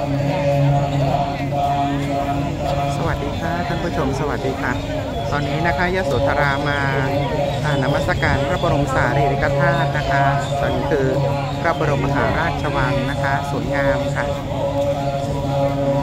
สวัสดีค่ะท่านผู้ชมสวัสดีค่ะตอนนี้นะคะยโสธรามานมัสการพระบรมสารีริกธาตุนะคะตอนนี้คือพระบรมมหาราชวังนะคะสวยงามค่ะ